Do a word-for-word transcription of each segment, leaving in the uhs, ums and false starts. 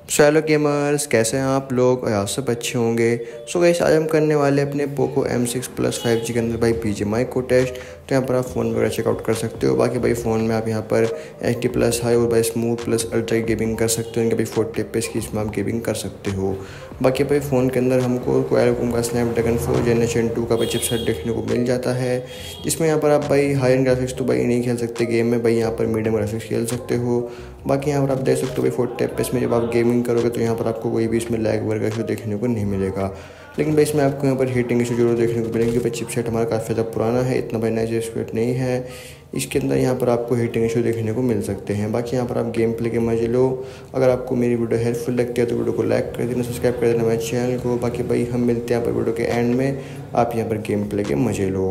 So hello gamers, कैसे हैं आप लोग? और आप सब अच्छे होंगे। सो गाइस, आज हम करने वाले अपने Poco M six plus five G के अंदर भाई बीजीएमआई को टेस्ट। तो यहाँ पर आप फ़ोन वगैरह चेकआउट कर सकते हो। बाकी भाई फ़ोन में आप यहाँ पर एच डी प्लस हाई और भाई स्मूथ प्लस अल्ट्रा गेमिंग कर सकते हो। इनके भाई फोर्टी एफ पी एस की इसमें आप गेमिंग कर सकते हो। बाकी भाई फ़ोन के अंदर हमको क्वालकॉम का स्नैपड्रैगन फोर जनरेशन टू का भाई चिपसेट देखने को मिल जाता है, जिसमें यहाँ पर आप भाई हाई एंड ग्राफिक्स तो भाई नहीं खेल सकते गेम में, भाई यहाँ पर मीडियम ग्राफिक्स खेल सकते हो। बाकी यहाँ पर आप देख सकते हो भाई फोर्टी एफ पी एस में जब आप गेमिंग करोगे तो यहाँ पर आपको कोई भी इसमें लैग वगैरह इशू देखने को नहीं मिलेगा। लेकिन भाई इसमें आपको यहाँ पर हीटिंग इशू जरूर देखने को मिलेंगे। भाई चिपसेट हमारा काफ़ी ज़्यादा पुराना है, इतना भाई नया चिपसेट नहीं है। इसके अंदर यहाँ पर आपको हीटिंग इशू देखने को मिल सकते हैं। बाकी यहाँ पर आप गेम प्ले के मजे लो। अगर आपको मेरी वीडियो हेल्पफुल लगती है तो वीडियो को लाइक कर देना, सब्सक्राइब कर देना मेरे चैनल को। बाकी भाई हम मिलते हैं यहाँ पर वीडियो के एंड में। आप यहाँ पर गेम प्ले के मजे लो।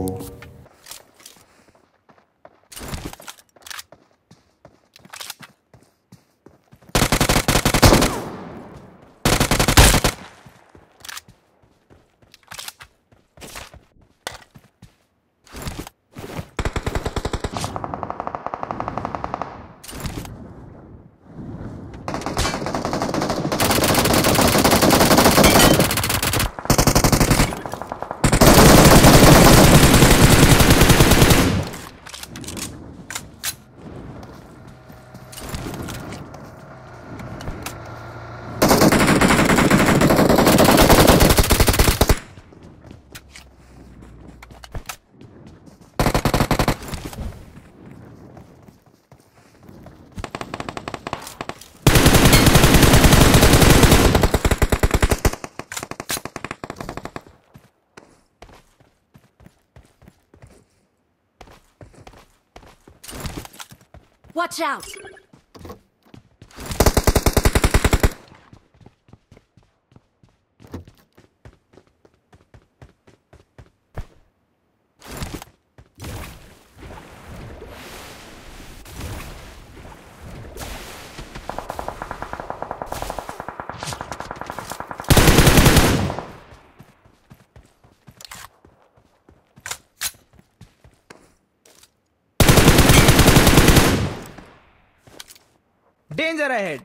Watch out! Danger ahead!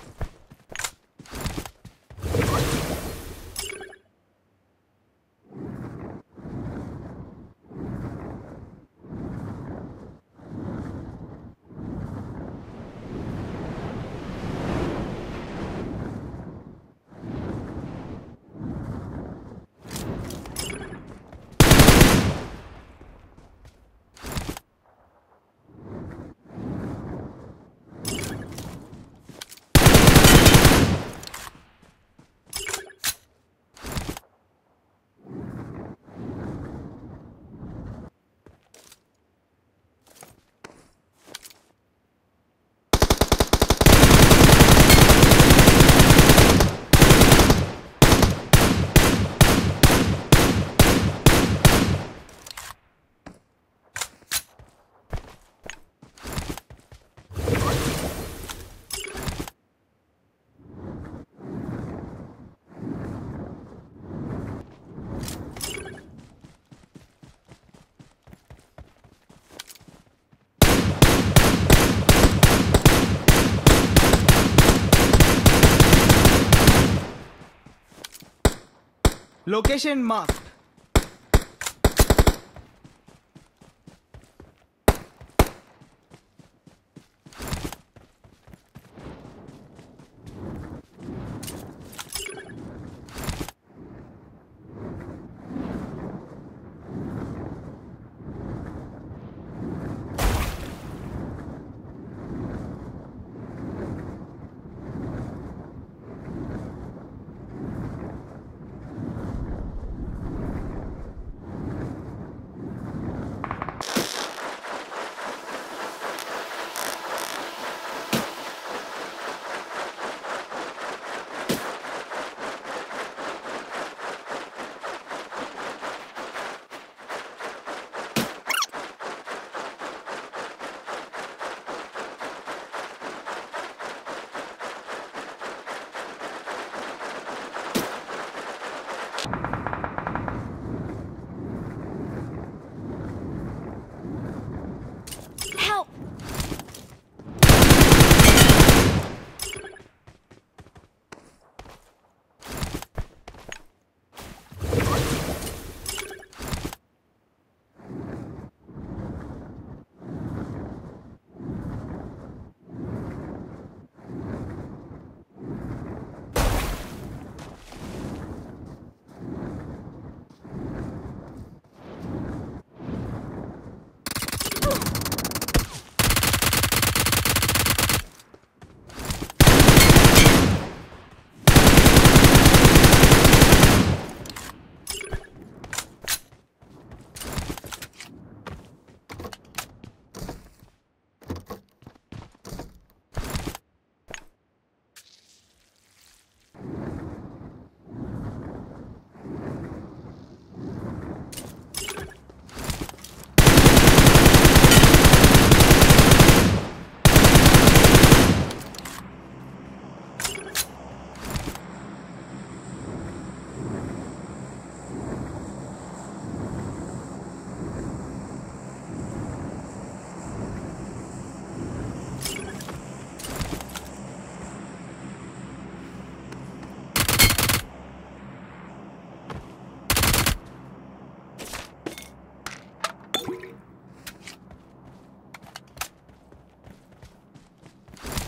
Location marked.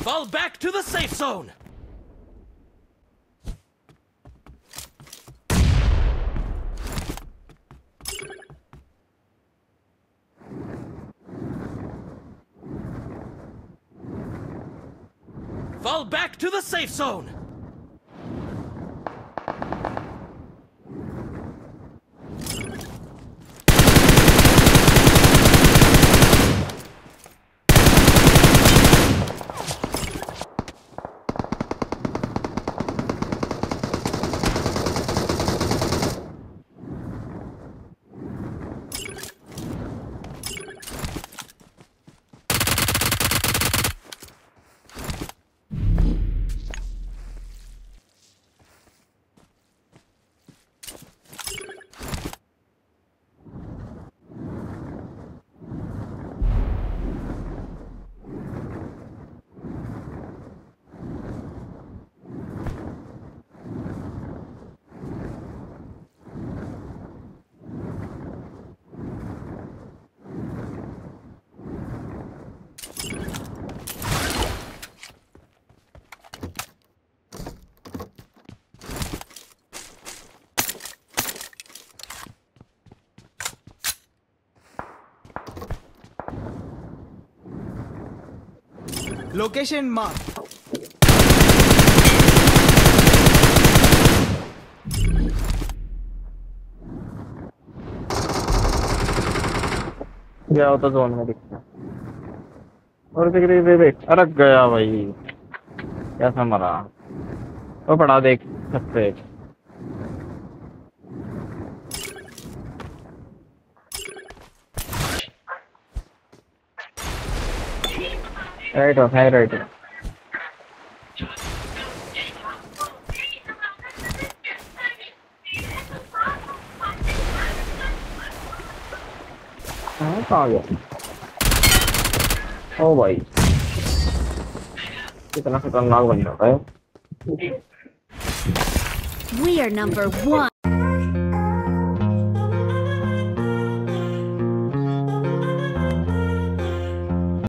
Fall back to the safe zone. Fall back to the safe zone. Location mark. गया होता जोन में दिखता और देख रही दे देख अरे गया भाई कैसा मरा वो पड़ा देख सकते राइट ऑफ है राइट हाँ कहाँ गया ओ भाई कितना खतरनाक बन जाता है We are number one.